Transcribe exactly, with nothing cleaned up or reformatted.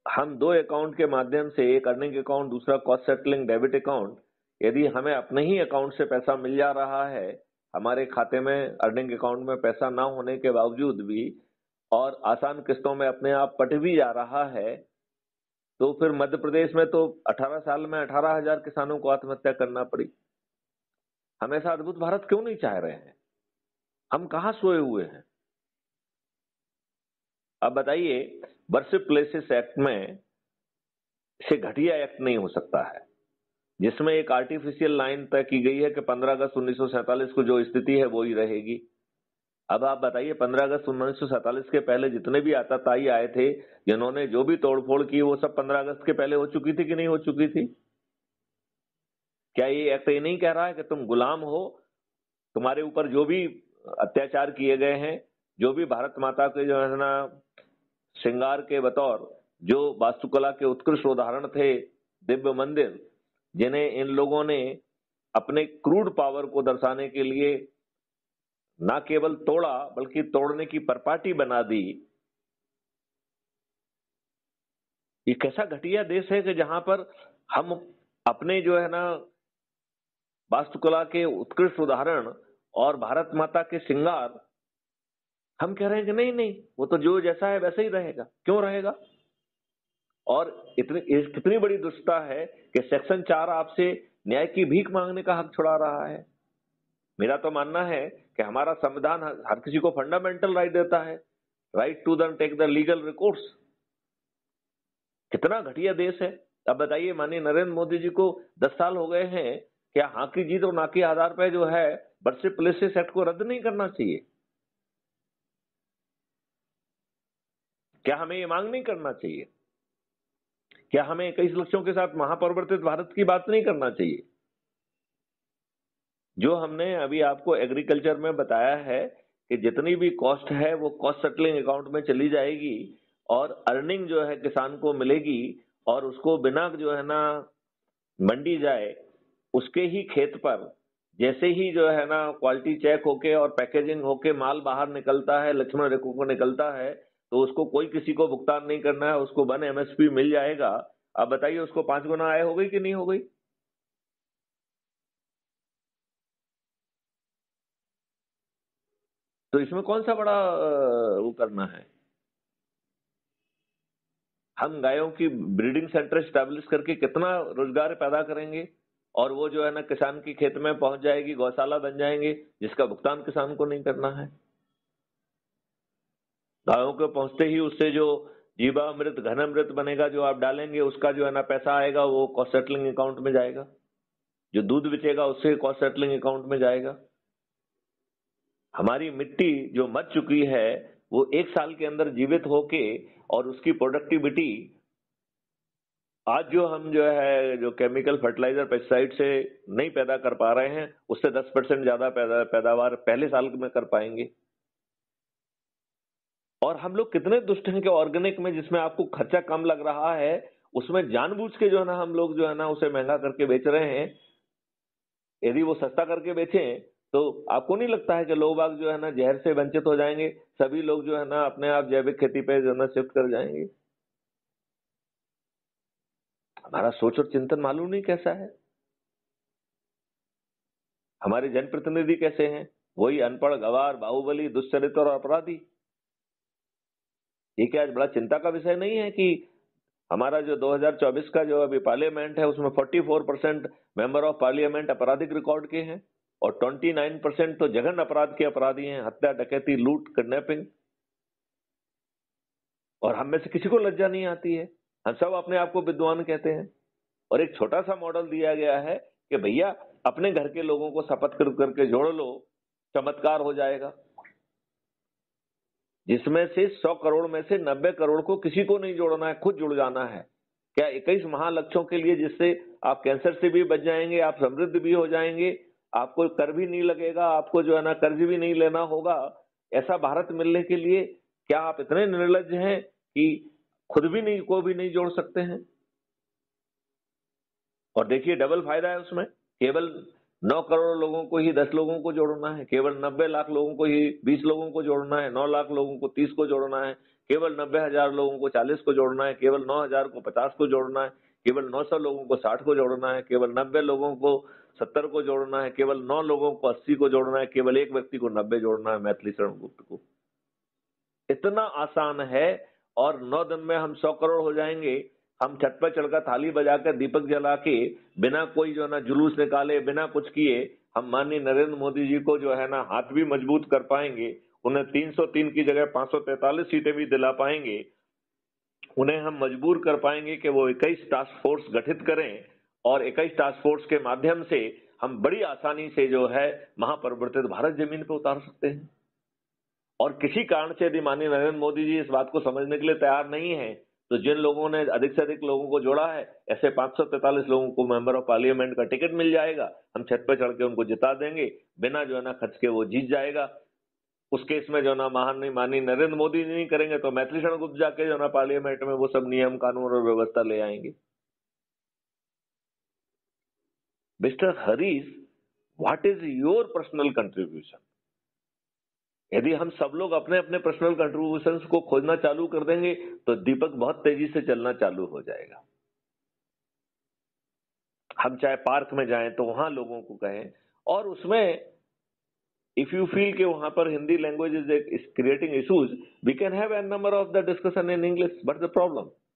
हम दो अकाउंट के माध्यम से, एक अर्निंग अकाउंट, दूसरा कॉस्ट सेटलिंग डेबिट अकाउंट, यदि हमें अपने ही अकाउंट से पैसा मिल जा रहा है, हमारे खाते में अर्निंग अकाउंट में पैसा ना होने के बावजूद भी, और आसान किस्तों में अपने आप कट भी जा रहा है, तो फिर मध्य प्रदेश में तो अठारह साल में अठारह हजार किसानों को आत्महत्या करना पड़ी। हम ऐसा अद्भुत भारत क्यों नहीं चाह रहे हैं? हम कहां सोए हुए हैं? अब बताइए, वर्शिप प्लेसेस एक्ट में से घटिया एक्ट नहीं हो सकता है, जिसमें एक आर्टिफिशियल लाइन तय की गई है कि पंद्रह अगस्त उन्नीस सौ सैंतालीस को जो स्थिति है वो ही रहेगी। अब आप बताइए, पंद्रह अगस्त उन्नीस सौ सैंतालीस के पहले जितने भी आतताई आए थे, जिन्होंने जो भी तोड़फोड़ की, वो सब पंद्रह अगस्त के पहले हो चुकी थी कि नहीं हो चुकी थी? क्या ये एक्ट ये नहीं कह रहा है कि तुम गुलाम हो, तुम्हारे ऊपर जो भी अत्याचार किए गए हैं, जो भी भारत माता के जो है ना श्रृंगार के बतौर जो वास्तुकला के उत्कृष्ट उदाहरण थे, दिव्य मंदिर, जिन्हें इन लोगों ने अपने क्रूड पावर को दर्शाने के लिए ना केवल तोड़ा बल्कि तोड़ने की परपाटी बना दी। ये कैसा घटिया देश है कि जहां पर हम अपने जो है ना वास्तुकला के उत्कृष्ट उदाहरण और भारत माता के श्रृंगार, हम कह रहे हैं कि नहीं नहीं, वो तो जो जैसा है वैसे ही रहेगा। क्यों रहेगा? और इतनी कितनी बड़ी दुष्टता है कि सेक्शन चार आपसे न्याय की भीख मांगने का हक छुड़ा रहा है। मेरा तो मानना है कि हमारा संविधान हर किसी को फंडामेंटल राइट देता है, right to the take the legal recourse. कितना घटिया देश है। अब बताइए, माननीय नरेंद्र मोदी जी को दस साल हो गए हैं, क्या हाँ की जीत और ना के आधार पर जो है वर्शिप प्लेसेस एक्ट को रद्द नहीं करना चाहिए? क्या हमें ये मांग नहीं करना चाहिए? क्या हमें इक्कीस लक्षों के साथ महापरिवर्तित भारत की बात नहीं करना चाहिए? जो हमने अभी आपको एग्रीकल्चर में बताया है कि जितनी भी कॉस्ट है वो कॉस्ट सेटलिंग अकाउंट में चली जाएगी और अर्निंग जो है किसान को मिलेगी, और उसको बिना जो है ना मंडी जाए, उसके ही खेत पर जैसे ही जो है ना क्वालिटी चेक होके और पैकेजिंग होके माल बाहर निकलता है, लक्ष्मण रेखा को निकलता है, तो उसको कोई किसी को भुगतान नहीं करना है, उसको वन एमएसपी मिल जाएगा। अब बताइए, उसको पांच गुना आय हो गई कि नहीं हो गई? तो इसमें कौन सा बड़ा वो करना है? हम गायों की ब्रीडिंग सेंटर स्टैब्लिश करके कितना रोजगार पैदा करेंगे, और वो जो है ना किसान की खेत में पहुंच जाएगी, गौशाला बन जाएंगे, जिसका भुगतान किसान को नहीं करना है। गायों के पहुंचते ही उससे जो जीवामृत घनामृत बनेगा, जो आप डालेंगे, उसका जो है ना पैसा आएगा, वो कॉस्ट सेटलिंग अकाउंट में जाएगा। जो दूध बेचेगा उससे कॉस्ट सेटलिंग अकाउंट में जाएगा। हमारी मिट्टी जो मर चुकी है, वो एक साल के अंदर जीवित होके, और उसकी प्रोडक्टिविटी आज जो हम जो है जो केमिकल फर्टिलाइजर पेस्टिसाइड से नहीं पैदा कर पा रहे हैं, उससे दस परसेंट ज्यादा पैदा पैदावार पहले साल में कर पाएंगे। और हम लोग कितने दुष्ट हैं कि ऑर्गेनिक में, जिसमें आपको खर्चा कम लग रहा है, उसमें जानबूझ के जो है ना हम लोग जो है ना उसे महंगा करके बेच रहे हैं। यदि वो सस्ता करके बेचें तो आपको नहीं लगता है कि लोग बाग जो है ना जहर से वंचित हो जाएंगे, सभी लोग जो है ना अपने आप जैविक खेती पे जो है ना शिफ्ट कर जाएंगे? हमारा सोच और चिंतन मालूम नहीं कैसा है। हमारे जनप्रतिनिधि कैसे हैं? वही अनपढ़, गवार, बाहुबली, दुष्चरित्र और अपराधी। ये क्या आज बड़ा चिंता का विषय नहीं है कि हमारा जो दो हज़ार चौबीस का जो अभी पार्लियामेंट है, उसमें चौवालीस परसेंट मेंबर ऑफ पार्लियामेंट आपराधिक रिकॉर्ड के हैं, और उनतीस परसेंट तो जघन्य अपराध के अपराधी हैं, हत्या, डकैती, लूट, किडनैपिंग। और हम में से किसी को लज्जा नहीं आती है। हम सब अपने आप को विद्वान कहते हैं, और एक छोटा सा मॉडल दिया गया है कि भैया अपने घर के लोगों को शपथ कर करके जोड़ लो, चमत्कार हो जाएगा। जिसमें से सौ करोड़ में से नब्बे करोड़ को किसी को नहीं जोड़ना है, खुद जुड़ जाना है। क्या इक्कीस महालक्ष्यों के लिए, जिससे आप कैंसर से भी बच जाएंगे, आप समृद्ध भी हो जाएंगे, आपको कर भी नहीं लगेगा, आपको जो है ना कर्ज भी नहीं लेना होगा, ऐसा भारत मिलने के लिए क्या आप इतने निर्लज्ज हैं कि खुद भी नहीं को भी नहीं जोड़ सकते हैं? और देखिए, डबल फायदा है उसमें। केवल नौ करोड़ लोगों को ही दस लोगों को जोड़ना है, केवल नब्बे लाख लोगों को ही बीस लोगों को जोड़ना है, नौ लाख लोगों को तीस को जोड़ना है, केवल नब्बे हजार लोगों को चालीस को जोड़ना है, केवल नौ हजार को पचास को जोड़ना है, केवल नौ सौ लोगों को साठ को जोड़ना है, केवल नब्बे लोगों को सत्तर को जोड़ना है, केवल नौ लोगों को अस्सी को जोड़ना है, केवल एक व्यक्ति को नब्बे जोड़ना है, मैथिली शरण गुप्त को। इतना आसान है, और नौ दिन में हम सौ करोड़ हो जाएंगे। हम छत पर चढ़कर थाली बजाकर दीपक जला के बिना कोई जो है ना जुलूस निकाले, बिना कुछ किए, हम माननीय नरेंद्र मोदी जी को जो है ना हाथ भी मजबूत कर पाएंगे। उन्हें तीन सौ तीन की जगह पांच सौ तैंतालीस सीटें भी दिला पाएंगे। उन्हें हम मजबूर कर पाएंगे कि वो इक्कीस टास्क फोर्स गठित करें, और इक्कीस टास्क फोर्स के माध्यम से हम बड़ी आसानी से जो है महापरिवर्तित भारत जमीन पर उतार सकते हैं। और किसी कारण से यदि माननीय नरेंद्र मोदी जी इस बात को समझने के लिए तैयार नहीं है, तो जिन लोगों ने अधिक से अधिक लोगों को जोड़ा है, ऐसे पांच सौ तैंतालीस लोगों को मेंबर ऑफ पार्लियामेंट का टिकट मिल जाएगा। हम छत पर चढ़ के उनको जिता देंगे, बिना जो है ना खर्च के वो जीत जाएगा। उस केस में जो ना माननीय माननीय नरेंद्र मोदी नहीं करेंगे, तो मैथिली शरण गुप्त जाके जो ना पार्लियामेंट में वो सब नियम कानून और व्यवस्था ले आएंगे। Mister Harish, what is your personal contribution? यदि हम सब लोग अपने अपने पर्सनल कंट्रीब्यूशंस को खोजना चालू कर देंगे, तो दीपक बहुत तेजी से चलना चालू हो जाएगा। हम चाहे पार्क में जाएं तो वहां लोगों को कहें, और उसमें इफ यू फील कि वहां पर Hindi language is creating issues, we can have an number of the discussion in English, but the problem